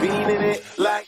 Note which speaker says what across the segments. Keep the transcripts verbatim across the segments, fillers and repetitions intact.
Speaker 1: beaming it like.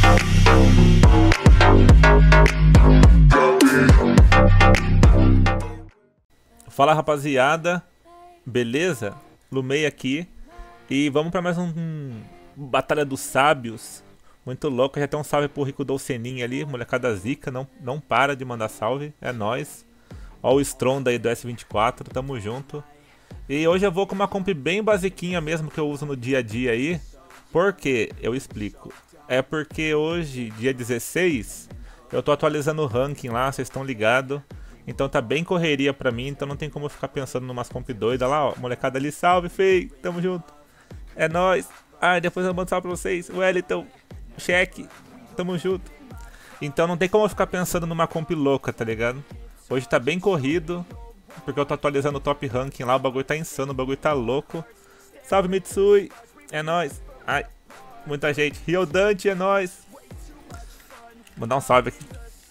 Speaker 2: Fala rapaziada, beleza? Lumei aqui e vamos pra mais um, um Batalha dos Sábios. Muito louco, já tem um salve pro Rico Dolceninho ali, molecada zica, não, não para de mandar salve, é nóis. Ó o Stronda aí do S vinte e quatro, tamo junto. E hoje eu vou com uma comp bem basiquinha mesmo que eu uso no dia a dia aí. Por quê? Eu explico. É porque hoje, dia dezesseis, eu tô atualizando o ranking lá, vocês estão ligados. Então tá bem correria pra mim, então não tem como eu ficar pensando numas comp doidas lá, ó. Molecada ali, salve, fei, tamo junto. É nóis. Ah, depois eu mando salve pra vocês. Wellington, cheque, tamo junto. Então não tem como eu ficar pensando numa comp louca, tá ligado? Hoje tá bem corrido, porque eu tô atualizando o top ranking lá, o bagulho tá insano, o bagulho tá louco. Salve, Mitsui, é nóis. Ai, muita gente. Rio Dante, é nóis. Vou dar um salve aqui.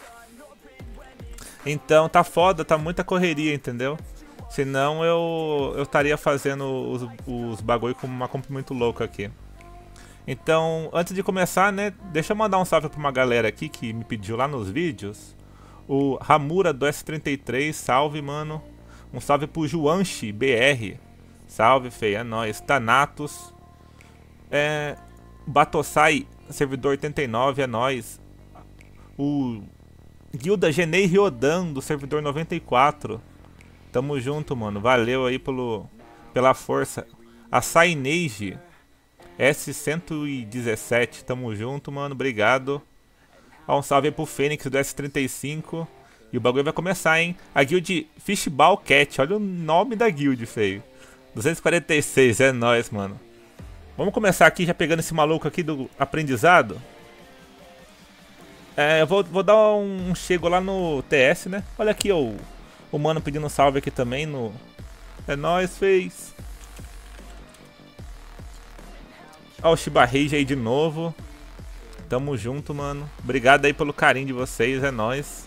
Speaker 2: Então tá foda, tá muita correria, entendeu? Senão eu eu estaria fazendo os, os bagulho com uma comp muito louca aqui. Então, antes de começar, né, deixa eu mandar um salve pra uma galera aqui que me pediu lá nos vídeos. O Ramura do S trinta e três, salve, mano. Um salve pro Juanchi B R. Salve, feio, é nóis. Thanatos. É, Batosai, servidor oitenta e nove, é nóis. O Guilda Genei Ryodan, do servidor noventa e quatro. Tamo junto, mano. Valeu aí pelo, pela força. A Saineige S cento e dezessete. Tamo junto, mano. Obrigado. Ó, um salve aí pro Fênix do S trinta e cinco. E o bagulho vai começar, hein? A guild Fishball Cat. Olha o nome da guild, feio. duzentos e quarenta e seis. É nóis, mano. Vamos começar aqui já pegando esse maluco aqui do aprendizado. É, eu vou, vou dar um chego lá no T S, né? Olha aqui, ó, o mano pedindo um salve aqui também no... É nóis, fez. Ó o Shiba Rage aí de novo. Tamo junto, mano. Obrigado aí pelo carinho de vocês, é nóis.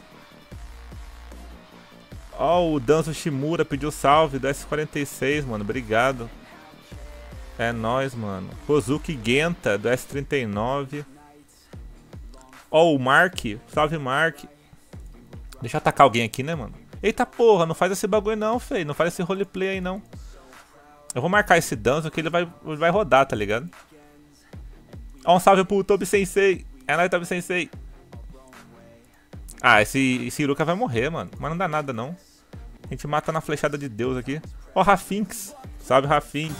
Speaker 2: Ó o Danzo Shimura pediu salve do S quarenta e seis, mano. Obrigado. É nóis, mano. Kozuki Genta do S trinta e nove. Ó, oh, o Mark. Salve, Mark. Deixa eu atacar alguém aqui, né, mano? Eita porra, não faz esse bagulho não, feio. Não faz esse roleplay aí, não. Eu vou marcar esse Danzo que ele vai, ele vai rodar, tá ligado? Ó, um salve pro Tobi Sensei. É nóis, Tobi Sensei. Ah, esse, esse Iruka vai morrer, mano. Mas não dá nada, não. A gente mata na flechada de Deus aqui. Ó, Rafinx. Salve, Rafinx.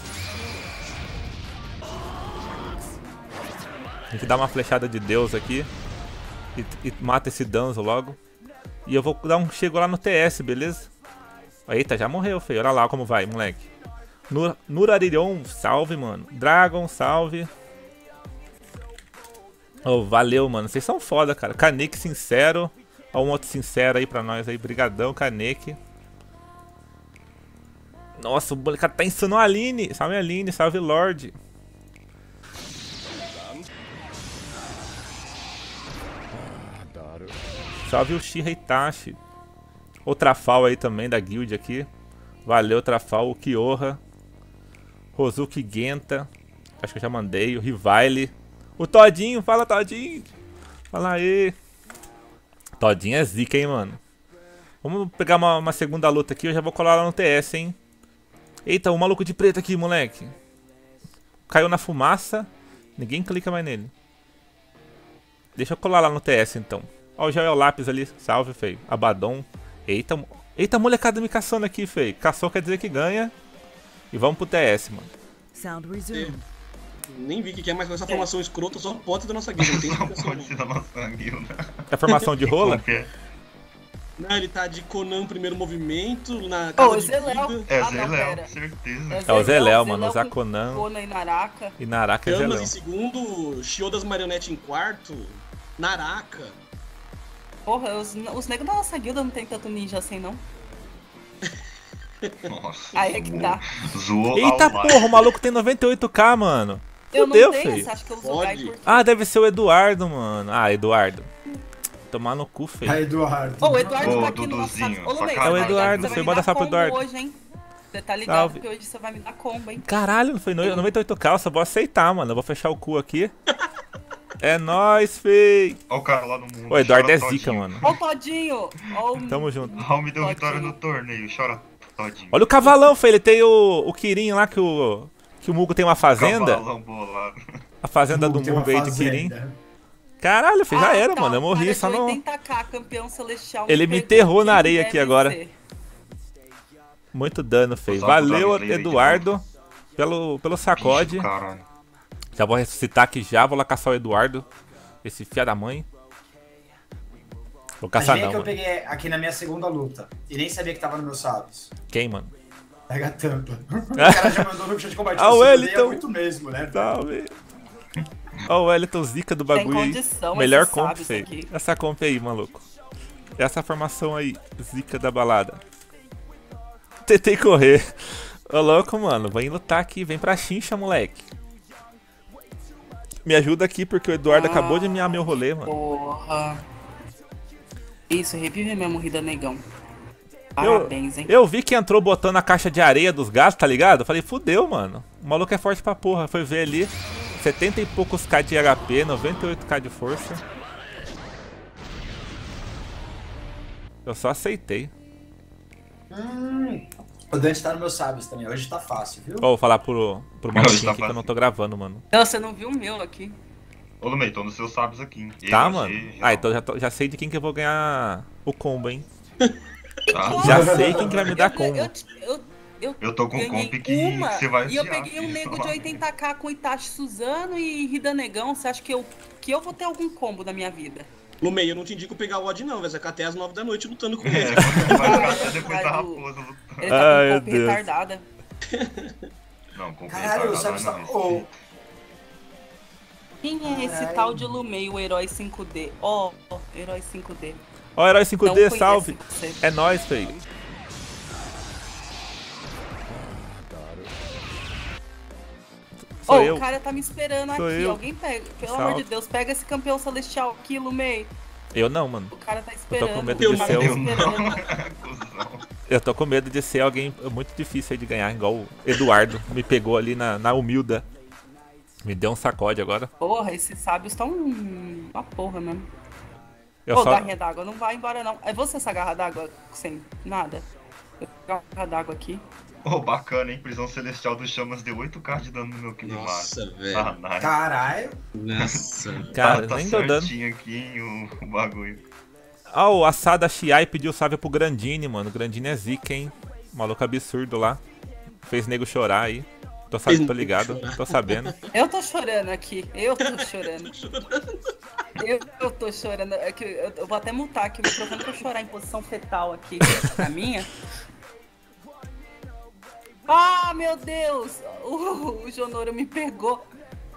Speaker 2: A gente dá uma flechada de Deus aqui. E, e mata esse Danzo logo. E eu vou dar um chego lá no T S, beleza? Eita, já morreu, feio. Olha lá como vai, moleque. Nur Nuraririon, salve, mano. Dragon, salve. Oh, valeu, mano. Vocês são foda, cara. Kaneki sincero. Ó, um outro sincero aí pra nós aí. Brigadão, Kaneki. Nossa, o molecada tá insano a Aline. Salve, Aline. Salve, Lorde. Salve o Shira Itachi. O Trafal aí também da guild aqui. Valeu, Trafal. O Kyoha. Rozuki Genta. Acho que eu já mandei. O Rivale. O Todinho. Fala, Todinho. Fala aí. Todinho é zica, hein, mano. Vamos pegar uma, uma segunda luta aqui. Eu já vou colar lá no T S, hein. Eita, o maluco de preto aqui, moleque. Caiu na fumaça. Ninguém clica mais nele. Deixa eu colar lá no T S, então. Ó o Joel Lápis ali, salve, feio. Abaddon. Eita, eita, molecada me caçando aqui, feio. Caçou quer dizer que ganha. E vamos pro T S, mano.
Speaker 3: Sound resumed.
Speaker 4: Nem vi o que é, mas com essa formação escrota só pode ser da nossa guilda. Não tem
Speaker 5: Não
Speaker 4: explicação,
Speaker 5: pode ser da nossa guilda.
Speaker 2: É formação de rola?
Speaker 4: Não, ele tá de Conan primeiro movimento, na
Speaker 3: Ô,
Speaker 4: casa
Speaker 3: o
Speaker 4: de
Speaker 3: Zé Léo.
Speaker 4: vida.
Speaker 5: É
Speaker 3: Ah,
Speaker 5: Zé
Speaker 3: não,
Speaker 5: Léo,
Speaker 3: pera.
Speaker 5: certeza.
Speaker 2: É o Zé Léo, mano.
Speaker 3: Léo
Speaker 2: Usar
Speaker 3: com
Speaker 2: Conan.
Speaker 3: Conan e Naraka.
Speaker 2: E Naraka é Zé
Speaker 4: Chamas
Speaker 2: Léo.
Speaker 4: em segundo, Shiodas Marionete em quarto, Naraka.
Speaker 3: Porra, os, os negros da nossa guilda não tem tanto ninja assim, não.
Speaker 5: Nossa.
Speaker 3: Aí é que tá.
Speaker 5: Zoou
Speaker 2: Eita
Speaker 5: ao mar.
Speaker 2: porra, o maluco tem noventa e oito k, mano.
Speaker 3: Eu
Speaker 2: Fudeu,
Speaker 3: não tenho,
Speaker 2: feio.
Speaker 3: você acha que eu uso
Speaker 4: Pode.
Speaker 3: Gai por...
Speaker 2: Ah, deve ser o Eduardo, mano. Ah, Eduardo. Tomar no cu, feio.
Speaker 6: Aí, Eduardo.
Speaker 3: Ô, o Eduardo
Speaker 5: Ô,
Speaker 3: tá aqui no nosso...
Speaker 5: Duduzinho,
Speaker 3: Ô, Lumei,
Speaker 5: sua
Speaker 3: você
Speaker 5: cara.
Speaker 3: tá
Speaker 2: É o
Speaker 3: ligado
Speaker 2: Eduardo,
Speaker 3: que você
Speaker 2: foi
Speaker 3: vai me
Speaker 2: bora
Speaker 3: dar
Speaker 2: só pro
Speaker 3: combo
Speaker 2: Eduardo.
Speaker 3: hoje, hein? Você tá ligado
Speaker 2: Salve.
Speaker 3: que hoje você vai me dar combo, hein?
Speaker 2: Caralho, não foi no- noventa e oito k, eu só vou aceitar, mano. Eu vou fechar o cu aqui. É nóis, fei.
Speaker 5: Olha o cara lá no mundo.
Speaker 2: O Eduardo
Speaker 5: chora
Speaker 2: é zica,
Speaker 5: todinho.
Speaker 2: mano.
Speaker 3: Ó o Todinho. Ó o...
Speaker 2: Tamo junto.
Speaker 5: Raul me deu
Speaker 3: Todinho.
Speaker 5: vitória no torneio, chora todinho.
Speaker 2: Olha o cavalão, fei. Ele tem o, o Kirin lá que o... Que o Mugo tem uma fazenda.
Speaker 5: Cavalão bolado.
Speaker 2: A fazenda do
Speaker 1: Tem uma
Speaker 2: Mugo aí de Kirin.
Speaker 1: fazenda.
Speaker 2: Caralho, fei, já
Speaker 3: Ah,
Speaker 2: era,
Speaker 3: tá,
Speaker 2: mano. Eu
Speaker 3: o
Speaker 2: morri
Speaker 3: cara
Speaker 2: só
Speaker 3: de
Speaker 2: no...
Speaker 3: oitenta K, campeão celestial.
Speaker 2: Ele me
Speaker 3: pegou.
Speaker 2: enterrou na
Speaker 3: Quem
Speaker 2: areia
Speaker 3: deve
Speaker 2: aqui agora.
Speaker 3: ser?
Speaker 2: Muito dano, fei.
Speaker 5: Vou usar o
Speaker 2: Valeu,
Speaker 5: Dragon Slayer de
Speaker 2: Eduardo, pelo, pelo sacode.
Speaker 5: Bicho, caralho.
Speaker 2: Já vou ressuscitar aqui já, vou lá caçar o Eduardo. Esse fia da mãe. Vou caçar
Speaker 1: Adivinha
Speaker 2: não,
Speaker 1: que eu
Speaker 2: mano.
Speaker 1: peguei aqui na minha segunda luta. E nem sabia que tava no meu sábios.
Speaker 2: Quem, mano?
Speaker 1: Pega a tampa. O cara já mandou no chat de combate.
Speaker 2: Ah, o
Speaker 1: Você
Speaker 2: Wellington.
Speaker 1: odeia muito mesmo, né?
Speaker 2: Salve. Ó o Wellington zica do bagulho aí.
Speaker 3: condição,
Speaker 2: Melhor
Speaker 3: esse
Speaker 2: comp,
Speaker 3: sabe isso
Speaker 2: feio.
Speaker 3: aqui.
Speaker 2: Essa comp aí, maluco. Essa formação aí, zica da balada. Tentei correr. Ô louco, mano. Vem lutar aqui, vem pra chincha, moleque. Me ajuda aqui porque o Eduardo
Speaker 3: Ah.
Speaker 2: acabou de mear meu rolê, mano.
Speaker 3: Porra. Isso, revive minha morrida, negão.
Speaker 2: Eu,
Speaker 3: Parabéns, hein?
Speaker 2: eu vi que entrou botando a caixa de areia dos gatos, tá ligado? Eu falei, fudeu, mano. O maluco é forte pra porra. Foi ver ali, setenta e poucos K de H P, noventa e oito K de força. Eu só aceitei.
Speaker 1: Hum, o Dante tá no meu sábios também. Hoje tá fácil, viu?
Speaker 2: Ó, vou falar pro, pro
Speaker 5: Não,
Speaker 2: maluquinho
Speaker 5: tá
Speaker 2: aqui que eu não
Speaker 5: fácil.
Speaker 2: tô gravando, mano.
Speaker 3: Não, você não viu o meu aqui.
Speaker 5: Ô, Lumei, tô nos seus sábios aqui. E
Speaker 2: Tá,
Speaker 5: aí,
Speaker 2: mano?
Speaker 5: G,
Speaker 2: Ah, então já, tô- já sei de quem que eu vou ganhar o combo, hein?
Speaker 5: Tá.
Speaker 2: Já sei quem que vai me dar
Speaker 3: Eu,
Speaker 2: combo.
Speaker 3: eu, eu, eu,
Speaker 5: Eu tô com um
Speaker 3: ganhei
Speaker 5: comp que
Speaker 3: uma
Speaker 5: você vai
Speaker 3: e eu
Speaker 5: odiar.
Speaker 3: peguei um nego de oitenta K com Itachi Suzano e Rida Negão. Você acha que eu, que eu vou ter algum combo na minha vida?
Speaker 4: Lumei, eu não te indico pegar o Odd, não. Vai ficar até as nove da noite lutando com
Speaker 5: É,
Speaker 4: ele.
Speaker 5: vai ficar até depois da
Speaker 3: Vai,
Speaker 5: raposa lutando.
Speaker 3: Ele tá
Speaker 2: Ai,
Speaker 3: com
Speaker 2: meu
Speaker 3: comp
Speaker 2: Deus.
Speaker 3: retardada.
Speaker 5: Não, comp
Speaker 1: Caralho, o
Speaker 5: retardado
Speaker 1: sábios
Speaker 5: não,
Speaker 1: tá... Ô,
Speaker 3: Quem é esse
Speaker 1: Caralho.
Speaker 3: tal de Lumei, o herói cinco D? Ó, oh, herói cinco D.
Speaker 2: Ó, Herói cinco D,
Speaker 3: Não conheço
Speaker 2: salve.
Speaker 3: você.
Speaker 2: É nóis, feio.
Speaker 3: Ô,
Speaker 2: Sou eu.
Speaker 3: o cara tá me esperando
Speaker 2: Sou
Speaker 3: aqui.
Speaker 2: eu.
Speaker 3: Alguém pega. Pelo
Speaker 2: Salve.
Speaker 3: amor de Deus, pega esse campeão celestial aqui, Lumei.
Speaker 2: Eu não, mano.
Speaker 3: O cara tá
Speaker 2: Eu
Speaker 3: esperando.
Speaker 2: tô com medo
Speaker 4: Eu
Speaker 2: de
Speaker 4: não.
Speaker 2: ser
Speaker 5: Eu
Speaker 2: o...
Speaker 5: não. Cusão.
Speaker 2: Eu tô com medo de ser alguém muito difícil aí de ganhar, igual o Eduardo. Me pegou ali na, na humilda. Me deu um sacode agora.
Speaker 3: Porra, esses sábios estão uma porra mesmo.
Speaker 2: Eu
Speaker 3: Ô,
Speaker 2: só...
Speaker 3: garrinha d'água, não vai embora não. É você essa garra d'água sem nada? Eu pego a garra d'água aqui.
Speaker 5: Ô, bacana, hein? Prisão Celestial dos Chamas deu oito K de dano no meu Kilimar.
Speaker 4: Nossa, velho.
Speaker 5: Ah, nice.
Speaker 1: caralho.
Speaker 4: Nossa.
Speaker 2: Cara,
Speaker 5: tá, tá
Speaker 2: nem deu dano.
Speaker 5: certinho aqui, hein, o, o bagulho.
Speaker 2: Ah, o Assada Shiai pediu salve pro Grandini, mano. O Grandini é zica, hein? Maluco absurdo lá. Fez nego chorar aí. Tô,
Speaker 4: Fez
Speaker 2: sabendo, tô
Speaker 4: nego
Speaker 2: ligado,
Speaker 4: chorar.
Speaker 2: tô sabendo.
Speaker 3: Eu tô chorando aqui. Eu tô chorando. Eu, eu tô chorando. É que eu, eu vou até mutar aqui o microfone pra eu chorar em posição fetal aqui. A minha. Ah, meu Deus! O, o Jonoro me pegou.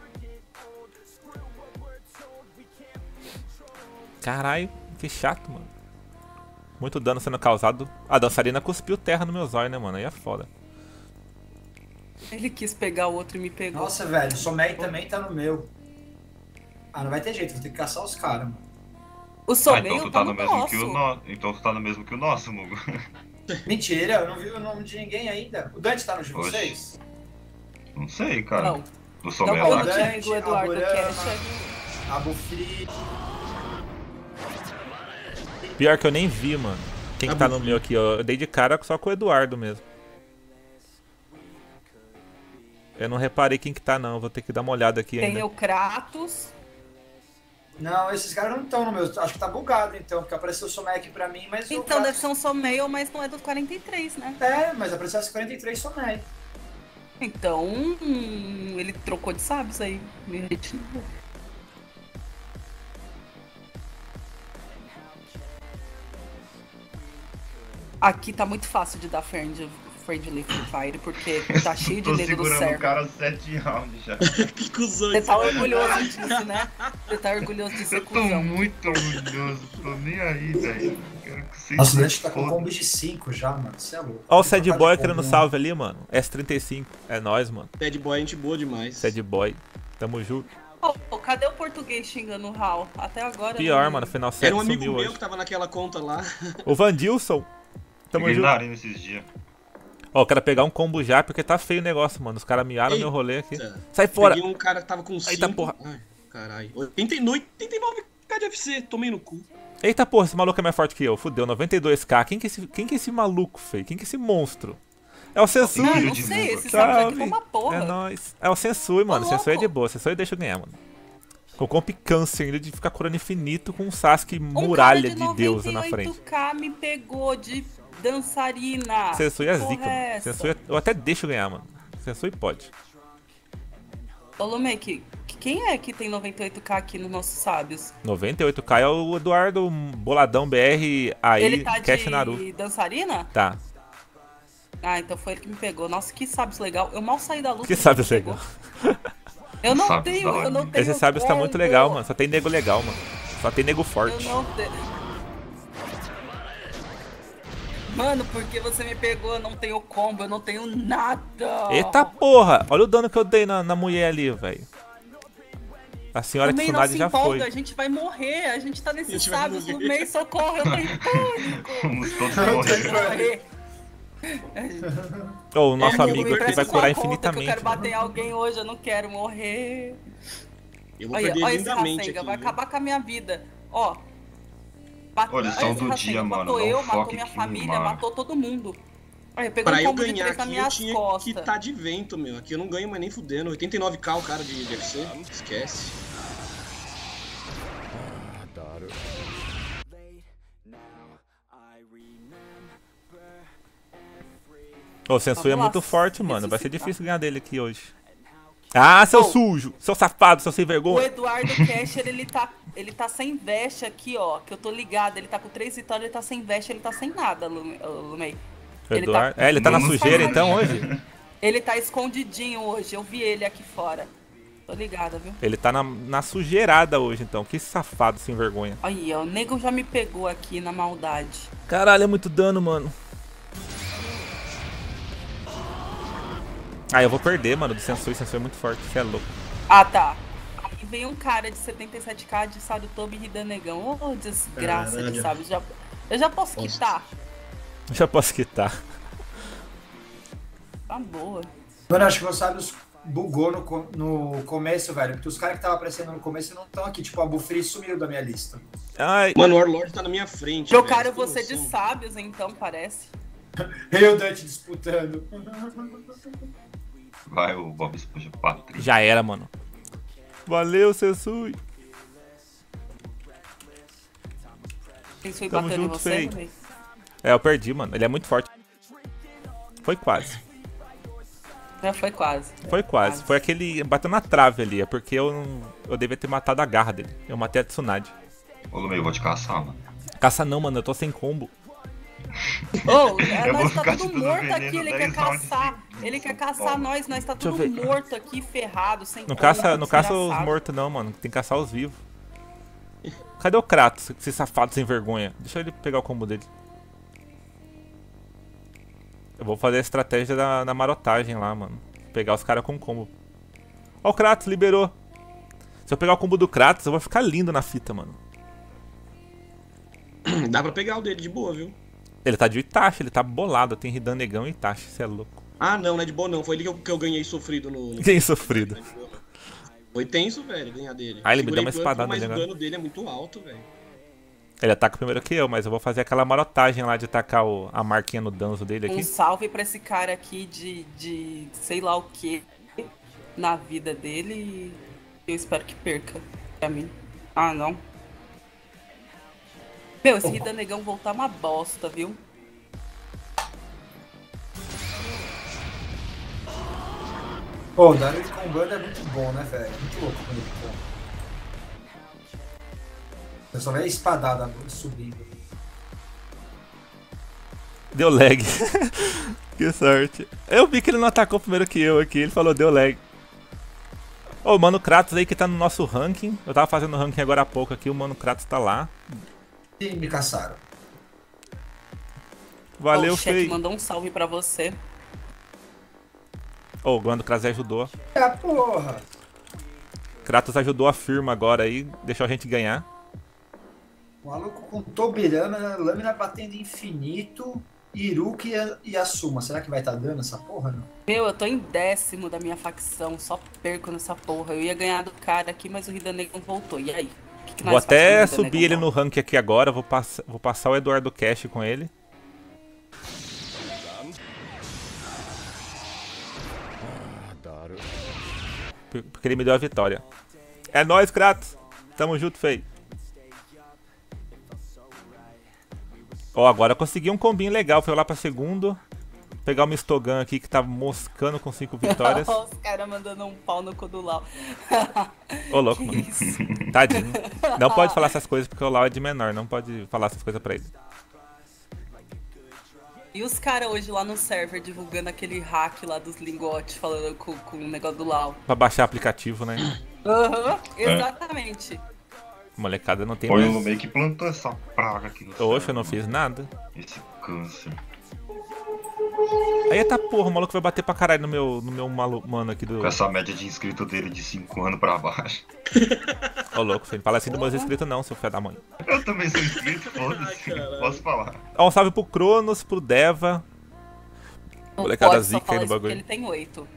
Speaker 2: Caralho, que chato, mano. Muito dano sendo causado. A dançarina cuspiu terra no meu zóio, né, mano? Aí é foda.
Speaker 3: Ele quis pegar o outro e me pegou.
Speaker 1: Nossa, velho, o Somei também tá no meu. Ah, não vai ter jeito, vou ter que caçar os caras, mano.
Speaker 3: O
Speaker 5: Ah,
Speaker 3: Someio
Speaker 5: então tu
Speaker 3: tá
Speaker 5: tá
Speaker 3: no
Speaker 5: no mesmo
Speaker 3: nosso.
Speaker 5: que o nosso. Então tu tá no mesmo que o nosso, Mugo.
Speaker 1: Mentira, eu não vi o nome de ninguém ainda. O Dante tá no de
Speaker 5: Oxe.
Speaker 1: vocês?
Speaker 5: Não sei, cara.
Speaker 3: Não,
Speaker 5: Do
Speaker 3: não,
Speaker 5: Somé
Speaker 3: eu
Speaker 5: lá.
Speaker 3: não
Speaker 1: Dante,
Speaker 3: tinha ido o Eduardo
Speaker 1: Aburama.
Speaker 3: Cash.
Speaker 1: A Bufri.
Speaker 2: Pior que eu nem vi, mano. Quem que tá no meu aqui, ó. Eu dei de cara só com o Eduardo mesmo. Eu não reparei quem que tá, não. Eu vou ter que dar uma olhada aqui
Speaker 3: Tem
Speaker 2: ainda.
Speaker 3: o Kratos.
Speaker 1: Não, esses caras não estão no meu. Acho que tá bugado então, porque apareceu o Somé aqui pra mim, mas. o
Speaker 3: Então
Speaker 1: Kratos-
Speaker 3: deve ser um Someio, mas não é do quarenta e três, né?
Speaker 1: É, mas apareceu as quarenta e três Somé.
Speaker 3: Então, hum, ele trocou de sábios aí. Me retirou. Aqui tá muito fácil de dar friend, friendly Free Fire, porque tá cheio de
Speaker 5: Tô
Speaker 3: nego do
Speaker 5: segurando o
Speaker 3: server.
Speaker 5: cara sete rounds já.
Speaker 4: Que cuzão
Speaker 3: Você
Speaker 4: isso.
Speaker 3: tá orgulhoso disso, né? Você tá orgulhoso de ser
Speaker 5: Eu tô
Speaker 3: cuzão.
Speaker 5: muito orgulhoso, tô nem aí, velho. Quero que vocês
Speaker 1: Nossa, o
Speaker 5: se
Speaker 1: Dante tá com
Speaker 5: fodam.
Speaker 1: combo de cinco já, mano. Você é louco.
Speaker 2: Ó o
Speaker 1: Tem que
Speaker 2: Sad
Speaker 1: trocar
Speaker 2: Boy
Speaker 1: de
Speaker 2: querendo
Speaker 1: combo,
Speaker 2: salve ali, mano. S trinta e cinco. É nóis, mano.
Speaker 4: Bad boy, gente boa demais.
Speaker 2: Sad Boy. Tamo junto.
Speaker 3: Ô, cadê o português xingando o Hal? Até agora.
Speaker 2: Pior,
Speaker 3: não-
Speaker 2: mano. Final
Speaker 4: Era
Speaker 2: sete
Speaker 4: um amigo
Speaker 2: sumiu
Speaker 4: meu
Speaker 2: hoje.
Speaker 4: que tava naquela conta lá.
Speaker 2: O Vandilson. Tamo
Speaker 5: Fiquei
Speaker 2: junto.
Speaker 5: na arena esses dias.
Speaker 2: Ó, eu quero pegar um combo já, porque tá feio o negócio, mano. Os caras miaram
Speaker 4: Eita.
Speaker 2: meu rolê aqui. Sai fora!
Speaker 4: Peguei um cara que tava com cinco.
Speaker 2: Eita, porra.
Speaker 4: Ai, Caralho. oitenta e nove k de F C, tomei no cu.
Speaker 2: Eita porra, esse maluco é mais forte que eu. Fudeu, noventa e dois k. Quem que é esse, quem que é esse maluco, feio? Quem que é esse monstro? É o Sensui.
Speaker 3: Não, não sei, esse sabe que é uma porra.
Speaker 2: É nóis. É o Sensui, mano. O Sensui é de
Speaker 3: louco.
Speaker 2: boa. Sensui deixa eu ganhar, mano. Com comp câncer ainda de ficar curando infinito com um Sasuke
Speaker 3: Um
Speaker 2: muralha
Speaker 3: cara
Speaker 2: de, de deusa na
Speaker 3: noventa e
Speaker 2: frente.
Speaker 3: oito k me pegou de dançarina.
Speaker 2: Sensui é
Speaker 3: Porra
Speaker 2: zica,
Speaker 3: é
Speaker 2: mano.
Speaker 3: essa?
Speaker 2: Sensui é... Eu até deixo ganhar, mano. Sensui pode.
Speaker 3: Ô, Lumek, quem é que tem noventa e oito k aqui nos nossos sábios?
Speaker 2: noventa e oito k é o Eduardo Boladão B R aí,
Speaker 3: Ele tá
Speaker 2: Cash
Speaker 3: de
Speaker 2: Naru.
Speaker 3: dançarina?
Speaker 2: Tá.
Speaker 3: Ah, então foi ele que me pegou. Nossa, que sábios legal. Eu mal saí da luta.
Speaker 2: Que
Speaker 3: ele
Speaker 2: sabe
Speaker 3: me pegou.
Speaker 2: legal.
Speaker 3: Eu não
Speaker 5: Sábios
Speaker 3: tenho,
Speaker 5: da
Speaker 3: eu não
Speaker 5: hora.
Speaker 3: tenho
Speaker 2: Esse sábio está muito
Speaker 3: combo.
Speaker 2: legal, mano. Só tem nego legal, mano. Só tem nego
Speaker 3: Eu
Speaker 2: forte.
Speaker 3: não tenho. Mano, porque você me pegou, eu não tenho combo, eu não tenho nada.
Speaker 2: Eita porra! Olha o dano que eu dei na, na mulher ali, velho. A senhora
Speaker 3: Lumei, não
Speaker 2: Tsunade
Speaker 3: se
Speaker 2: já
Speaker 3: empolga,
Speaker 2: foi.
Speaker 3: a gente vai morrer, a gente tá nesses
Speaker 4: gente vai
Speaker 3: sábios,
Speaker 4: morrer.
Speaker 3: Lumei, socorro, eu tô em pânico.
Speaker 5: Vamos todos
Speaker 3: Eu
Speaker 5: morrer.
Speaker 3: vou morrer.
Speaker 2: Ô, o nosso
Speaker 3: É,
Speaker 2: amigo
Speaker 3: Lumei,
Speaker 2: aqui
Speaker 3: presta
Speaker 2: vai
Speaker 3: sua
Speaker 2: curar
Speaker 3: conta, que Eu
Speaker 2: infinitamente.
Speaker 3: quero bater em alguém hoje, eu não quero morrer.
Speaker 4: Eu vou
Speaker 3: Olha,
Speaker 4: perder
Speaker 3: olha esse
Speaker 4: lindamente
Speaker 3: Rasengan,
Speaker 4: aqui.
Speaker 3: vai
Speaker 4: viu?
Speaker 3: acabar com a minha vida. Ó. Bate-
Speaker 5: Olha,
Speaker 3: olha
Speaker 5: som
Speaker 3: esse
Speaker 5: do
Speaker 3: Rasengan,
Speaker 5: dia, mano,
Speaker 3: matou
Speaker 5: dá um
Speaker 3: eu, matou
Speaker 5: foco
Speaker 3: minha
Speaker 5: aqui,
Speaker 3: família,
Speaker 5: mano.
Speaker 3: matou todo mundo. Olha, pegou
Speaker 4: Pra
Speaker 3: um
Speaker 4: eu
Speaker 3: combo de
Speaker 4: ganhar
Speaker 3: três nas
Speaker 4: aqui, eu
Speaker 3: minhas
Speaker 4: tinha
Speaker 3: costas.
Speaker 4: que tá de vento, meu. Aqui eu não ganho mais nem fudendo. oitenta e nove k o cara de, de F C. Esquece.
Speaker 2: Ô, o Sensui é
Speaker 3: Vamos lá,
Speaker 2: muito forte, mano. Vai ser
Speaker 3: ressuscitar.
Speaker 2: difícil ganhar dele aqui hoje. Ah, seu
Speaker 3: Ô.
Speaker 2: sujo! Seu safado, seu sem
Speaker 3: O
Speaker 2: vergonha!
Speaker 3: Eduardo Casher, ele tá, ele tá sem veste aqui, ó. Que eu tô ligado. Ele tá com três vitórias, ele tá sem veste, ele tá sem nada, Lume- ô, Lumei. Ele
Speaker 2: Eduardo...
Speaker 3: tá-
Speaker 2: É, ele tá na
Speaker 5: Não, não
Speaker 2: sujeira
Speaker 5: sabe.
Speaker 2: então hoje?
Speaker 3: Ele tá escondidinho hoje, eu vi ele aqui fora. Tô ligada, viu?
Speaker 2: Ele tá na, na sujeirada hoje então. Que safado sem vergonha.
Speaker 3: Aí, ó, o nego já me pegou aqui na maldade.
Speaker 2: Caralho, é muito dano, mano. Ah, eu vou perder, mano, do Sensui. Sensui é muito forte, você é louco.
Speaker 3: Ah, tá. Aí vem um cara de setenta e sete k de Sarutobi e Hidanegão. Ô, desgraça de
Speaker 4: Caralho.
Speaker 3: sábio. Já, eu já posso
Speaker 4: Nossa.
Speaker 3: quitar?
Speaker 2: Já posso quitar.
Speaker 3: Tá boa.
Speaker 1: Mano, acho que o Sábios bugou no, co- no começo, velho. Porque os caras que estavam aparecendo no começo não estão aqui. Tipo, a Bufri sumiu da minha lista.
Speaker 2: Ai,
Speaker 4: Mano, o Warlord tá na minha frente.
Speaker 3: Trocaram
Speaker 4: velho.
Speaker 3: você de
Speaker 4: Noção.
Speaker 3: sábios, então, parece.
Speaker 1: Eu e o Dante disputando.
Speaker 5: Vai o Bob Esponja Patrick.
Speaker 2: já era, mano. Valeu, Sensui.
Speaker 3: Quem foi
Speaker 2: Tamo
Speaker 3: batendo em
Speaker 2: junto,
Speaker 3: você,
Speaker 2: Fei.
Speaker 3: Lumei?
Speaker 2: É, eu perdi, mano. Ele é muito forte. Foi quase.
Speaker 3: Já foi quase.
Speaker 2: Foi quase. Foi aquele... Bateu na trave ali. É porque eu não... Eu devia ter matado a garra dele. Eu matei a Tsunade.
Speaker 5: Ô, Lumei, eu vou te caçar, mano.
Speaker 2: Caça não, mano. Eu tô sem combo.
Speaker 3: Ô, é,
Speaker 5: Eu
Speaker 3: nós
Speaker 5: vou
Speaker 3: tá
Speaker 5: ficar
Speaker 3: tudo
Speaker 5: te dando
Speaker 3: morto
Speaker 5: veneno
Speaker 3: aqui, ele quer
Speaker 5: dez rounds
Speaker 3: caçar.
Speaker 5: seguidos.
Speaker 3: Ele quer caçar
Speaker 5: Toma.
Speaker 3: nós, nós tá
Speaker 2: Deixa eu
Speaker 3: tudo
Speaker 2: ver.
Speaker 3: morto aqui, ferrado, sem
Speaker 2: Não
Speaker 3: combo,
Speaker 2: caça, não caça os
Speaker 3: desgraçado.
Speaker 2: mortos não, mano. Tem que caçar os vivos. Cadê o Kratos, esse safado sem vergonha? Deixa ele pegar o combo dele. Eu vou fazer a estratégia da, da marotagem lá, mano. Pegar os caras com combo. Ó, o Kratos liberou. Se eu pegar o combo do Kratos, eu vou ficar lindo na fita, mano.
Speaker 4: Dá pra pegar o dele de boa, viu?
Speaker 2: Ele tá de Itachi, ele tá bolado. Tem Hidan Negão e Itachi, cê é louco.
Speaker 4: Ah, não, não é de boa não. Foi ele que eu, que eu ganhei sofrido no... no...
Speaker 2: Quem sofrido.
Speaker 4: Não é de boa, não. Foi tenso, velho, ganhar dele.
Speaker 2: Ah, ele me deu
Speaker 4: Segurei
Speaker 2: uma
Speaker 4: o
Speaker 2: espadada
Speaker 4: Mas
Speaker 2: ali
Speaker 4: o
Speaker 2: agora.
Speaker 4: dano dele é muito alto, velho.
Speaker 2: Ele ataca primeiro que eu, mas eu vou fazer aquela marotagem lá de tacar o, a marquinha no danzo dele
Speaker 3: Um
Speaker 2: aqui.
Speaker 3: salve pra esse cara aqui de, de sei lá o que na vida dele e eu espero que perca pra mim. Ah, não. Meu, esse Hidanegão voltar uma bosta, viu?
Speaker 1: Pô, o dano de combando é muito bom, né, velho? Muito louco quando ele comba. Eu só vejo a espadada subindo.
Speaker 2: Deu lag. Que sorte. Eu vi que ele não atacou primeiro que eu aqui, ele falou deu lag. Ô, o Mano Kratos aí que tá no nosso ranking. Eu tava fazendo o ranking agora há pouco aqui, o Mano Kratos tá lá.
Speaker 1: E me caçaram.
Speaker 2: Valeu,
Speaker 3: Ó, o chefe
Speaker 2: Fei.
Speaker 3: mandou um salve pra você.
Speaker 2: Ô, o Mano Kratos ajudou.
Speaker 1: É, porra!
Speaker 2: Kratos ajudou a firma agora aí, deixou a gente ganhar.
Speaker 1: O maluco com Tobirama, lâmina batendo infinito Iruka e, a, e Asuma. Será que vai estar dando essa porra, não?
Speaker 3: Meu, eu tô em décimo da minha facção, só perco nessa porra. Eu ia ganhar do cara aqui, mas o Hidanegon voltou. E aí? Que que
Speaker 2: Vou
Speaker 3: nós
Speaker 2: até
Speaker 3: faz quando o
Speaker 2: subir ele
Speaker 3: Hidanegon
Speaker 2: no rank aqui agora, vou, pass vou passar o Eduardo Cash com ele. Porque ele me deu a vitória. É nóis, Kratos! Tamo junto, feio. Ó, agora eu consegui um combinho legal. Foi lá pra segundo. Pegar o Mistogan aqui que tá moscando com cinco vitórias.
Speaker 3: Ó, os caras mandando um pau no cu do Lau.
Speaker 2: Ô, louco,
Speaker 3: Que
Speaker 2: mano.
Speaker 3: isso?
Speaker 2: Tadinho. Não pode falar essas coisas porque o Lau é de menor. Não pode falar essas coisas pra ele.
Speaker 3: E os caras hoje lá no server divulgando aquele hack lá dos lingotes, falando com, com o negócio do Lau.
Speaker 2: Pra baixar aplicativo, né?
Speaker 3: Aham, exatamente.
Speaker 2: Molecada não tem
Speaker 5: Foi o
Speaker 2: mais...
Speaker 5: Lumei que plantou essa praga aqui no
Speaker 2: Oxe,
Speaker 5: céu,
Speaker 2: eu não
Speaker 5: mano.
Speaker 2: fiz nada.
Speaker 5: Esse câncer.
Speaker 2: Aí tá porra, o maluco vai bater pra caralho no meu, no meu malu... mano aqui do...
Speaker 5: Com essa média de inscrito dele de cinco anos pra baixo.
Speaker 2: Ô louco, filho. Fala assim dos meus inscritos não, seu filho da mãe.
Speaker 5: Eu também sou inscrito, foda-se.
Speaker 4: caralho.
Speaker 5: Posso falar.
Speaker 2: Ó, um salve pro Cronos, pro Deva.
Speaker 3: Não
Speaker 2: Molecada
Speaker 3: pode só
Speaker 2: zica aí
Speaker 3: falar
Speaker 2: no
Speaker 3: isso porque
Speaker 2: bagulho.
Speaker 3: ele tem oito.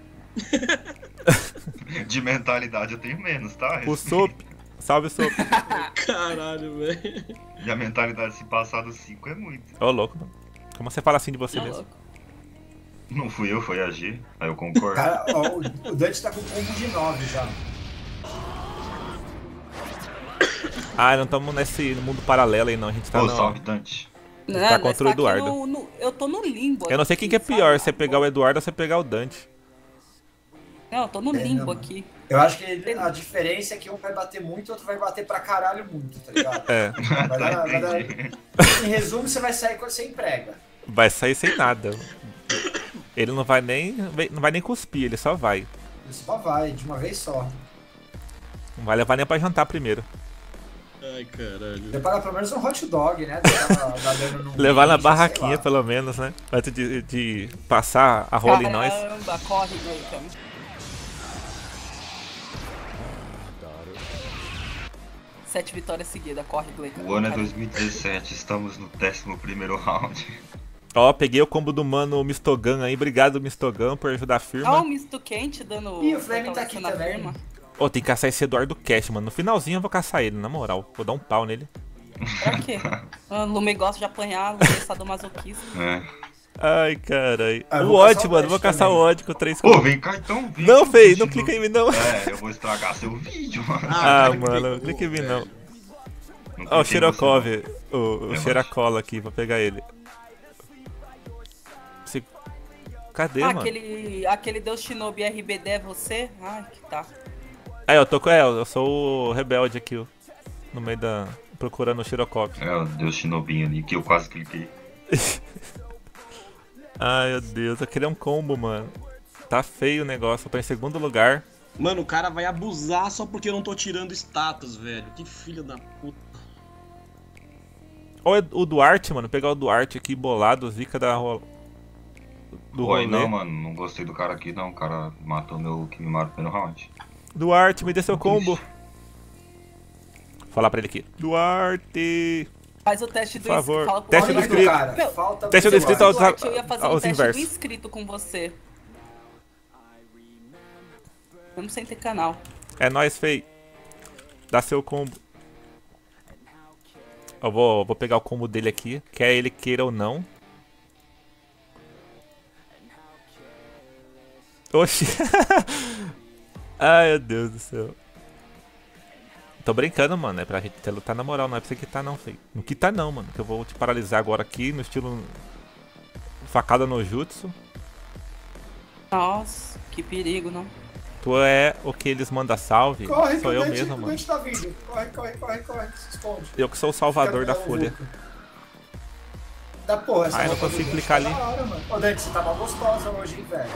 Speaker 5: De mentalidade eu tenho menos, tá?
Speaker 2: O Sop. Salve, Sop.
Speaker 4: Caralho, velho.
Speaker 5: E a mentalidade se passar dos cinco é muito.
Speaker 2: Ô louco, mano. Como você fala assim de você
Speaker 3: Tá
Speaker 2: mesmo?
Speaker 3: louco.
Speaker 5: Não fui eu, foi a G. Aí eu concordo.
Speaker 1: Cara, ó, o, o Dante tá com combo de nove já.
Speaker 2: Ah, não estamos nesse mundo paralelo aí não, a gente tá
Speaker 5: Ô,
Speaker 2: no...
Speaker 5: salve, Dante.
Speaker 3: Não,
Speaker 2: tá
Speaker 3: nós
Speaker 2: contra o
Speaker 3: aqui
Speaker 2: Eduardo.
Speaker 3: no- no- eu tô no limbo.
Speaker 2: Eu não sei quem que é
Speaker 3: aqui,
Speaker 2: pior,
Speaker 3: sabe?
Speaker 2: você pegar o Eduardo ou você pegar o Dante.
Speaker 3: Não, eu tô no
Speaker 1: É,
Speaker 3: limbo
Speaker 1: não,
Speaker 3: aqui.
Speaker 1: Eu acho que a diferença é que um vai bater muito e outro vai bater pra caralho muito, tá ligado?
Speaker 2: É,
Speaker 1: Vai
Speaker 5: Tá,
Speaker 1: dar- vai dar-
Speaker 5: entendi.
Speaker 1: Em resumo, você vai sair sem prega.
Speaker 2: vai sair sem nada. Ele não vai nem não vai nem cuspir, ele só vai.
Speaker 1: Só vai, de uma vez só.
Speaker 2: Não vai levar nem pra jantar primeiro.
Speaker 4: Ai, caralho.
Speaker 1: Preparar pelo menos um hot dog, né? Dar- dar dano no
Speaker 2: Levar na
Speaker 1: bicho, sei
Speaker 2: barraquinha
Speaker 1: lá.
Speaker 2: pelo menos, né? Antes de, de passar a rola em nós.
Speaker 3: Caramba, corre, Gleiton. Sete vitórias seguidas, corre, Gleiton.
Speaker 5: O ano é dois mil e dezessete, estamos no décimo primeiro round.
Speaker 2: Ó, peguei o combo do mano Mistogan aí. Obrigado, Mistogan, por ajudar a
Speaker 3: Ó,
Speaker 2: firma.
Speaker 3: o misto quente dando.
Speaker 1: Ih, o Flame tá aqui
Speaker 3: fortalecendo a
Speaker 1: também.
Speaker 3: firma.
Speaker 2: Ô, tem que caçar esse Eduardo Cash, mano. No finalzinho eu vou caçar ele, na moral. Vou dar um pau nele.
Speaker 3: Pra quê? O Lume gosta de apanhar, Lume é sadomasoquista.
Speaker 5: É.
Speaker 2: Ai, caralho.
Speaker 1: Ah, eu
Speaker 2: O
Speaker 1: vou caçar
Speaker 2: ódio,
Speaker 1: o
Speaker 2: mano.
Speaker 1: Dash
Speaker 2: Vou caçar
Speaker 1: também.
Speaker 2: o ódio com três
Speaker 5: Ô,
Speaker 2: combos.
Speaker 5: vem cá então, vem.
Speaker 2: Não,
Speaker 5: aqui,
Speaker 2: Fei,
Speaker 5: bicho
Speaker 2: não
Speaker 5: do-
Speaker 2: clica em mim, não.
Speaker 5: É, eu vou estragar seu vídeo, mano.
Speaker 2: Ah,
Speaker 4: cara, que
Speaker 2: mano,
Speaker 4: pegou,
Speaker 2: clica em mim, não.
Speaker 5: Não
Speaker 2: Ó, o
Speaker 5: clica em
Speaker 2: Xerokov,
Speaker 5: você,
Speaker 2: o, o
Speaker 5: Relaxa.
Speaker 2: Xeracola aqui, vou pegar ele. Se- Cadê,
Speaker 3: Ah,
Speaker 2: mano?
Speaker 3: aquele, aquele Deus Shinobi R B D é você? Ai, que tá.
Speaker 2: Aí, eu tô com ela, eu sou o rebelde aqui, ó. No meio da... procurando o Xerokov.
Speaker 5: não. É, o Deus Shinobinho ali, que eu quase cliquei.
Speaker 2: Ai, meu Deus, aquele é um combo, mano. Tá feio o negócio, eu tô em segundo lugar.
Speaker 4: Mano, o cara vai abusar só porque eu não tô tirando status, velho. Que filho da puta.
Speaker 2: Ó, o Duarte, mano, pegar o Duarte aqui bolado, zica da rola. Do
Speaker 5: Oi,
Speaker 2: rolê.
Speaker 5: não, mano, não gostei do cara aqui, não. O cara matou meu que me matou no primeiro round.
Speaker 2: Duarte, me dê seu combo. Falar pra ele aqui. Duarte.
Speaker 3: Faz o teste do
Speaker 2: Por favor.
Speaker 3: inscrito. Fala pro
Speaker 2: Teste
Speaker 1: Olha
Speaker 2: do
Speaker 1: aí,
Speaker 2: inscrito.
Speaker 1: cara,
Speaker 3: Meu,
Speaker 1: falta
Speaker 2: teste do
Speaker 1: você
Speaker 2: inscrito
Speaker 1: lá.
Speaker 2: aos-
Speaker 3: Duarte, eu ia fazer um
Speaker 2: aos
Speaker 3: teste
Speaker 2: inversos.
Speaker 3: do inscrito com você. Mesmo sem ter canal.
Speaker 2: É nóis, fei. Dá seu combo. Eu vou, vou pegar o combo dele aqui. Quer ele queira ou não. Oxi. Ai, meu Deus do céu. Tô brincando, mano. É pra gente ter lutar na moral. Não é pra você quitar não, fei. Não quita não, mano. Que eu vou te paralisar agora aqui no estilo... Facada no jutsu.
Speaker 3: Nossa, que perigo, não?
Speaker 2: Tu é o que eles mandam salve.
Speaker 1: Corre, que
Speaker 2: Sou
Speaker 1: o
Speaker 2: eu
Speaker 1: Dante,
Speaker 2: mesmo,
Speaker 1: o
Speaker 2: mano.
Speaker 1: Dante tá vindo. Corre, corre, corre, corre. Se esconde.
Speaker 2: Eu que sou o salvador da
Speaker 1: Fica-
Speaker 2: folha.
Speaker 1: Da porra, essa
Speaker 2: Ai, não
Speaker 1: roupa do
Speaker 2: consigo
Speaker 1: Dante
Speaker 2: clicar
Speaker 1: tá
Speaker 2: ali.
Speaker 1: da hora, mano. Ô, Dante, você tá mal gostosa hoje, hein, velho.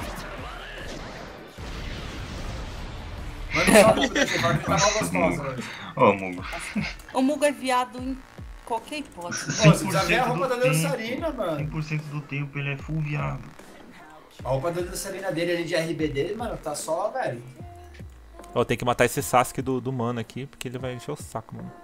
Speaker 1: Manda um salve pro Dante, fala que tá mal gostosa hoje.
Speaker 5: Ô, Mugo.
Speaker 3: O Mugo é viado em qualquer hipótese.
Speaker 1: Pô, você precisa ver a roupa da dançarina, mano.
Speaker 5: cem por cento do tempo ele é full viado.
Speaker 1: A roupa da dançarina dele ali de R B D, mano, tá só, velho.
Speaker 2: Eu tenho que matar esse Sasuke do, do mano aqui, porque ele vai encher o saco, mano.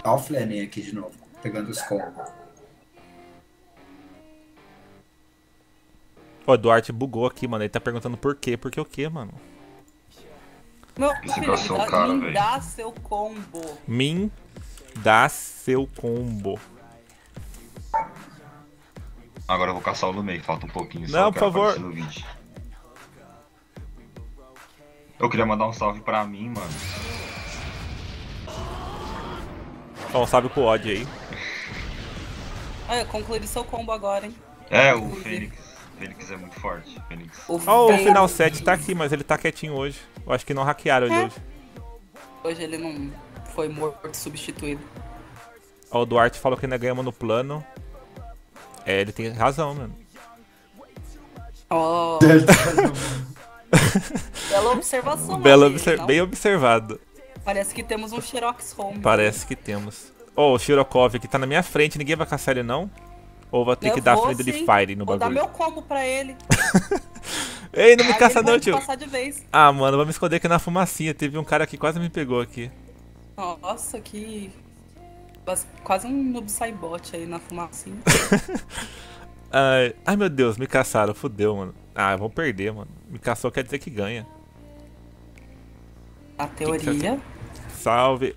Speaker 1: Olha o Fleming aqui de novo, pegando os combos.
Speaker 2: Ó, o Duarte bugou aqui, mano. Ele tá perguntando por quê. Por que o quê, mano?
Speaker 3: Meu
Speaker 5: Esse
Speaker 3: filho,
Speaker 5: braço é o
Speaker 3: dá-
Speaker 5: cara,
Speaker 3: me
Speaker 5: velho.
Speaker 3: dá seu combo.
Speaker 2: Min dá seu combo.
Speaker 5: Agora eu vou caçar o Lumei, falta um pouquinho só.
Speaker 2: Não,
Speaker 5: eu quero
Speaker 2: por favor.
Speaker 5: aparecer no vídeo. Eu queria mandar um salve pra mim, mano.
Speaker 2: Ó, um salve pro Odd aí.
Speaker 3: Olha, concluí seu combo agora, hein?
Speaker 5: É, o
Speaker 3: Inclusive.
Speaker 5: Fênix. Fênix é muito forte. Fênix.
Speaker 3: O
Speaker 2: Ó, o
Speaker 3: Fênix-
Speaker 2: Final sete tá aqui, mas ele tá quietinho hoje. Eu acho que não hackearam ele
Speaker 3: É.
Speaker 2: hoje.
Speaker 3: Hoje ele não foi morto, substituído.
Speaker 2: Ó, o Duarte falou que ainda ganhamos no plano. É, ele tem razão, mano.
Speaker 3: Ó, bela observação.
Speaker 2: Belo
Speaker 3: aí,
Speaker 2: obser-
Speaker 3: não?
Speaker 2: bem observado.
Speaker 3: Parece que temos um Xerox Home.
Speaker 2: Parece que temos. Ó, o Shirokov aqui tá na minha frente. Ninguém vai caçar ele, não? Ou vai ter
Speaker 3: Eu
Speaker 2: que dar
Speaker 3: vou,
Speaker 2: Friendly
Speaker 3: sim.
Speaker 2: Fire no
Speaker 3: Vou dar
Speaker 2: bagulho?
Speaker 3: meu combo pra ele.
Speaker 2: Ei, não me
Speaker 3: Aí
Speaker 2: caça
Speaker 3: ele
Speaker 2: não,
Speaker 3: pode
Speaker 2: tio.
Speaker 3: passar de vez.
Speaker 2: Ah, mano, vou me esconder aqui na fumacinha. Teve um cara que quase me pegou aqui.
Speaker 3: Nossa, que... quase- Quase um noob saibot aí na fumacinha.
Speaker 2: Ai, ai, meu Deus, me caçaram. Fudeu, mano. Ah, vou perder, mano. Me caçou quer dizer que ganha.
Speaker 3: Na teoria.
Speaker 2: Salve.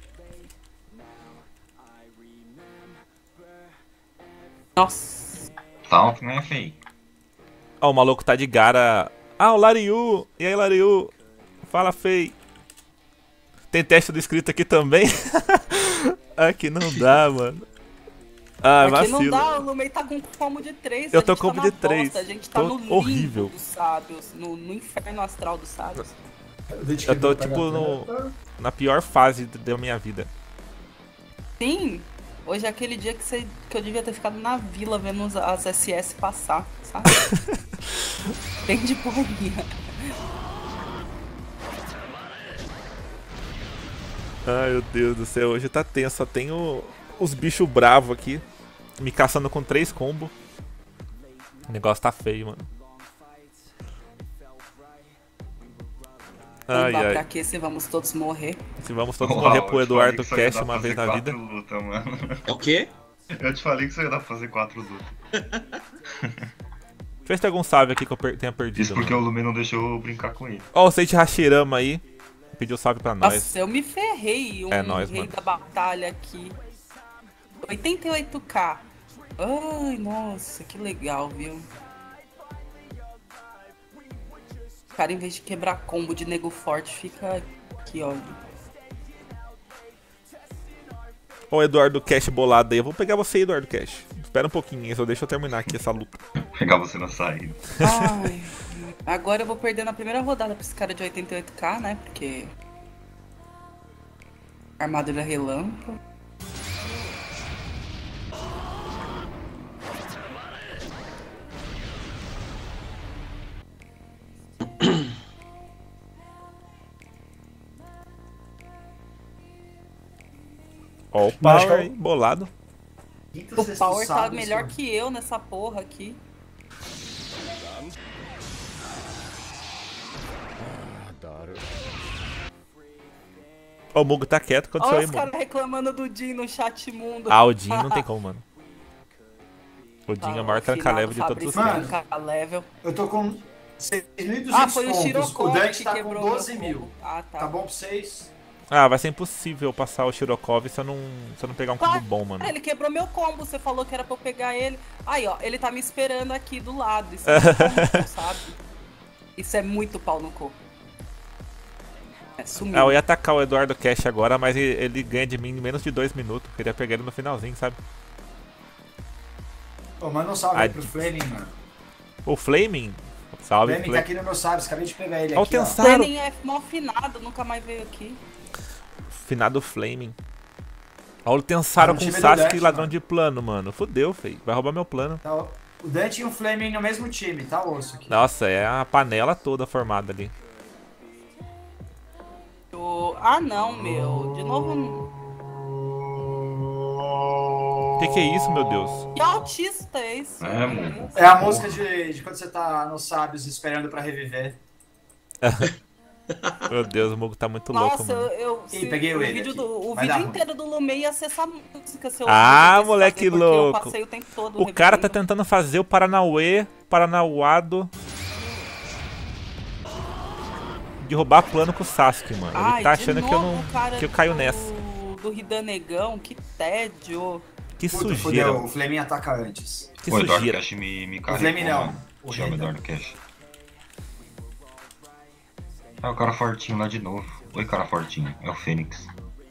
Speaker 3: Nossa.
Speaker 5: Salve, né, feio?
Speaker 2: Ó, o maluco tá de gara. Ah, o Lariu. E aí, Lariu? Fala, fei. Tem teste do inscrito aqui também? Aqui não dá, mano. Ah,
Speaker 3: Aqui
Speaker 2: vacilo.
Speaker 3: não dá, o Lumei tá com combo de três.
Speaker 2: Eu
Speaker 3: a
Speaker 2: tô
Speaker 3: gente
Speaker 2: com
Speaker 3: tá
Speaker 2: combo
Speaker 3: na
Speaker 2: de três.
Speaker 3: bosta, a gente tá
Speaker 2: Tô
Speaker 3: no limbo
Speaker 2: horrível.
Speaker 3: dos sábios, no, no inferno astral dos sábios.
Speaker 2: Eu tô, tipo, no, na pior fase da minha vida.
Speaker 3: Sim, hoje é aquele dia que, você, que eu devia ter ficado na vila vendo os- as S S passar, sabe? Bem de boinha.
Speaker 2: Ai, meu Deus do céu, hoje tá tenso. Só tenho os bichos bravos aqui, me caçando com três combos. O negócio tá feio, mano.
Speaker 3: Não
Speaker 2: Ai,
Speaker 3: dá pra
Speaker 2: ai.
Speaker 3: que se vamos todos morrer.
Speaker 2: Se vamos todos
Speaker 5: Uau,
Speaker 2: morrer
Speaker 5: eu
Speaker 2: pro
Speaker 5: te
Speaker 2: Eduardo
Speaker 5: falei que só ia
Speaker 2: Cash
Speaker 5: dar
Speaker 2: uma
Speaker 5: pra
Speaker 2: vez
Speaker 5: fazer
Speaker 2: na vida.
Speaker 5: quatro luta, mano.
Speaker 4: É o quê?
Speaker 5: Eu te falei que você ia dar pra fazer quatro lutas.
Speaker 2: Deixa eu ver se tem algum salve aqui que eu per tenha perdido.
Speaker 5: Isso porque
Speaker 2: mano.
Speaker 5: o Lumen não deixou eu brincar com ele.
Speaker 2: Ó, o Seiichi Hashirama aí. Pediu salve pra nós.
Speaker 3: Nossa, eu me ferrei, um
Speaker 2: É nóis,
Speaker 3: rei
Speaker 2: mano.
Speaker 3: da batalha aqui. oitenta e oito k. Ai, nossa, que legal, viu? O cara, em vez de quebrar combo de nego forte, fica aqui, ó.
Speaker 2: Ó, o Eduardo Cash bolado aí. Eu vou pegar você, Eduardo Cash. Espera um pouquinho, só deixa eu terminar aqui essa luta.
Speaker 5: Pegar você na saída.
Speaker 3: Ai, agora eu vou perder na primeira rodada pra esse cara de oitenta e oito k, né? Porque... Armadura relâmpago.
Speaker 2: Ó, o
Speaker 1: Mas acho que
Speaker 2: Power
Speaker 1: é
Speaker 2: aí, bolado.
Speaker 1: Quinta,
Speaker 3: O
Speaker 1: sexta,
Speaker 3: Power tá
Speaker 1: sábado,
Speaker 3: melhor
Speaker 1: só.
Speaker 3: que eu nessa porra aqui.
Speaker 2: Ó, o Mugo tá quieto. Aconteceu
Speaker 3: Olha
Speaker 2: aí,
Speaker 3: os
Speaker 2: mano.
Speaker 3: caras reclamando do Jin no chat mundo.
Speaker 2: Ah, o Jin não tem como, mano. O Jin é o maior
Speaker 3: Final
Speaker 2: tranca-leve de
Speaker 3: do
Speaker 2: todos os
Speaker 3: Fabrício
Speaker 2: tempos.
Speaker 3: tranca-level.
Speaker 1: Eu tô com seis mil e duzentos
Speaker 3: Ah, foi o
Speaker 1: pontos.
Speaker 3: Shirokov
Speaker 1: O Dante
Speaker 3: que
Speaker 1: tá com
Speaker 3: quebrou meu
Speaker 1: doze mil.
Speaker 3: combo. Ah, tá.
Speaker 1: Tá bom pra vocês?
Speaker 2: Ah, vai ser impossível passar o Shirokov se eu não, se eu não pegar um combo
Speaker 3: Vai.
Speaker 2: bom, mano.
Speaker 3: Ah, ele quebrou meu combo, você falou que era pra eu pegar ele. Aí, ó, ele tá me esperando aqui do lado. Isso é muito pau no cu, sabe? Isso é muito pau no cu. É, sumiu.
Speaker 2: Ah, eu ia atacar o Eduardo Cash agora, mas ele, ele ganha de mim em menos de dois minutos. Queria pegar ele no finalzinho, sabe?
Speaker 1: Ô, manda um salve
Speaker 2: Ai,
Speaker 1: aí pro Fleming, mano.
Speaker 2: O Flaming. Salve,
Speaker 1: Fleming tá
Speaker 2: Flaming.
Speaker 1: aqui no meu sábio, acabei de pegar ele
Speaker 2: Ó, o
Speaker 1: aqui, ó.
Speaker 2: Tensaro.
Speaker 3: Lenin é mó afinado, nunca mais veio aqui.
Speaker 2: Finado Flaming. Ó, o Tensaro
Speaker 1: Ah, no
Speaker 2: com
Speaker 1: time do
Speaker 2: Sasuke
Speaker 1: Dash,
Speaker 2: ladrão
Speaker 1: mano.
Speaker 2: de plano, mano. Fudeu, fei. Vai roubar meu plano.
Speaker 1: Tá, ó. O Dante e o Fleming no mesmo time, tá osso aqui.
Speaker 2: Nossa, é a panela toda formada ali.
Speaker 3: O- Ah, não, meu. De novo.
Speaker 2: Que que é isso, meu Deus?
Speaker 3: Que autista é esse?
Speaker 5: É, mano.
Speaker 1: É a música de, de quando você tá nos sábios esperando pra reviver.
Speaker 2: Meu Deus, o Mogo tá muito louco,
Speaker 3: Nossa, eu,
Speaker 2: mano.
Speaker 3: eu
Speaker 1: Ih,
Speaker 3: se-
Speaker 1: peguei
Speaker 3: o
Speaker 1: ele
Speaker 3: vídeo,
Speaker 1: aqui.
Speaker 3: do, o
Speaker 1: Vai dar
Speaker 3: vídeo
Speaker 1: ruim.
Speaker 3: inteiro do Lumei ia ser essa música. Se eu
Speaker 2: Ah,
Speaker 3: ouvisse
Speaker 2: moleque
Speaker 3: fazer, porque
Speaker 2: louco.
Speaker 3: Eu passei o tempo todo
Speaker 2: O cara tá
Speaker 3: revivendo.
Speaker 2: tentando fazer o Paranauê, Paranauado de roubar plano com o Sasuke, mano. Ele
Speaker 3: Ai,
Speaker 2: tá
Speaker 3: de
Speaker 2: achando que eu
Speaker 3: novo
Speaker 2: não
Speaker 3: o cara
Speaker 2: que eu caio
Speaker 3: do-
Speaker 2: nessa.
Speaker 3: Do Ridanegão, que tédio.
Speaker 2: Que
Speaker 1: Puta,
Speaker 2: sujeira.
Speaker 1: fudeu, o Flaminho ataca antes.
Speaker 2: Que
Speaker 5: O Eduardo
Speaker 2: sujeira.
Speaker 5: Cash me, me
Speaker 1: O
Speaker 5: carregou,
Speaker 1: Flame não.
Speaker 5: mano.
Speaker 1: O
Speaker 5: Chama
Speaker 1: Renan.
Speaker 5: Eduardo Cash. Ah, o cara fortinho lá de novo. Oi, cara fortinho. É o Fênix.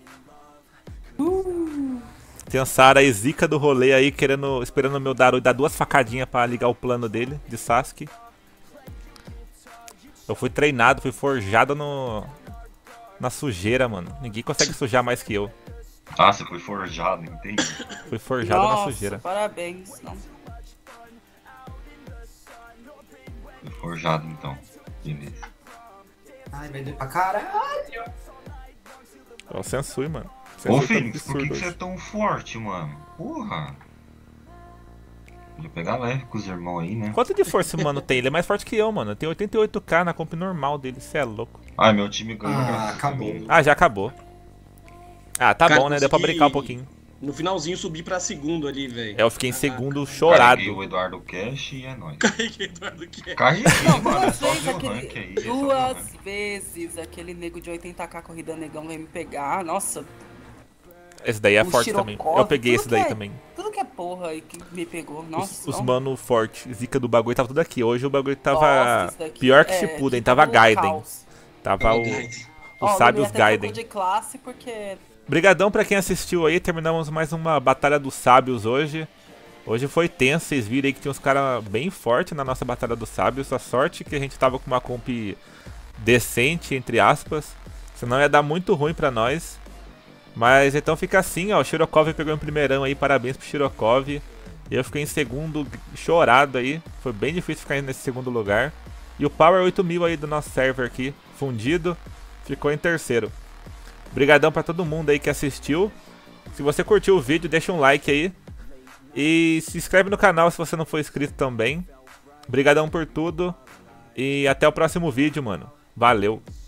Speaker 2: Tem a Sara e zica do rolê aí, querendo, esperando o meu Darui dar duas facadinhas pra ligar o plano dele, de Sasuke. Eu fui treinado, fui forjado no na sujeira, mano. Ninguém consegue sujar mais que eu.
Speaker 5: Ah, você foi forjado, entendi.
Speaker 2: Fui forjado
Speaker 3: Nossa,
Speaker 2: na sujeira.
Speaker 3: parabéns. Não.
Speaker 5: Foi forjado, então. Beleza.
Speaker 1: Ai, vai doer pra caralho.
Speaker 2: É o Sensui, mano.
Speaker 5: Ô,
Speaker 2: Sensui tá
Speaker 5: Fênix, por que,
Speaker 2: absurdo
Speaker 5: que você é
Speaker 2: hoje.
Speaker 5: tão forte, mano? Porra. Podia pegar leve com os irmãos aí, né?
Speaker 2: Quanto de força esse mano tem? Ele é mais forte que eu, mano. Tem oitenta e oito K na comp normal dele, cê é louco.
Speaker 5: Ai, meu time ganhou.
Speaker 1: Ah,
Speaker 5: graças a
Speaker 1: acabou.
Speaker 5: Deus.
Speaker 2: Ah, já acabou. Ah, tá
Speaker 4: Cara,
Speaker 2: bom, né? Deu pra
Speaker 4: consegui-
Speaker 2: brincar um pouquinho.
Speaker 4: No finalzinho subi pra segundo ali, velho.
Speaker 2: É, eu fiquei em segundo chorado.
Speaker 5: Carreguei o Eduardo Cash e é nóis.
Speaker 4: Carreguei Eduardo que
Speaker 5: Carreguei,
Speaker 3: Não,
Speaker 5: mano. É
Speaker 3: duas
Speaker 5: só
Speaker 3: vezes
Speaker 5: ver o
Speaker 3: aquele.
Speaker 5: rank aí. É só ver o
Speaker 3: duas
Speaker 5: rank.
Speaker 3: vezes aquele nego de oitenta K corrida negão veio me pegar. Nossa,
Speaker 2: Esse daí é
Speaker 3: o
Speaker 2: forte também.
Speaker 3: Shirokov,
Speaker 2: Eu peguei
Speaker 3: tudo
Speaker 2: esse daí
Speaker 3: que é-
Speaker 2: também.
Speaker 3: Tudo que é porra aí que me pegou. Nossa,
Speaker 2: Os, os
Speaker 3: não.
Speaker 2: mano forte, zica do bagulho tava tudo aqui. Hoje o bagulho tava
Speaker 3: Nossa, isso daqui
Speaker 2: pior que
Speaker 3: é
Speaker 2: Shippuden,
Speaker 3: tipo
Speaker 2: tava
Speaker 3: do
Speaker 2: Gaiden.
Speaker 3: caos.
Speaker 2: Tava o,
Speaker 3: Ó,
Speaker 2: os
Speaker 3: o
Speaker 2: sábios
Speaker 3: Lumei até
Speaker 2: Gaiden.
Speaker 3: trocou de classe porque
Speaker 2: Brigadão pra quem assistiu aí, terminamos mais uma Batalha dos Sábios hoje. Hoje foi tenso, vocês viram aí que tinha uns caras bem fortes na nossa Batalha dos Sábios. A sorte que a gente tava com uma comp decente, entre aspas. Senão ia dar muito ruim pra nós. Mas então fica assim, ó, o Shirokov pegou em primeirão aí, parabéns pro Shirokov. Eu fiquei em segundo, chorado aí, foi bem difícil ficar nesse segundo lugar. E o Power oito mil aí do nosso server aqui, fundido, ficou em terceiro. Obrigadão pra todo mundo aí que assistiu. Se você curtiu o vídeo, deixa um like aí. E se inscreve no canal se você não for inscrito também. Obrigadão por tudo. E até o próximo vídeo, mano. Valeu.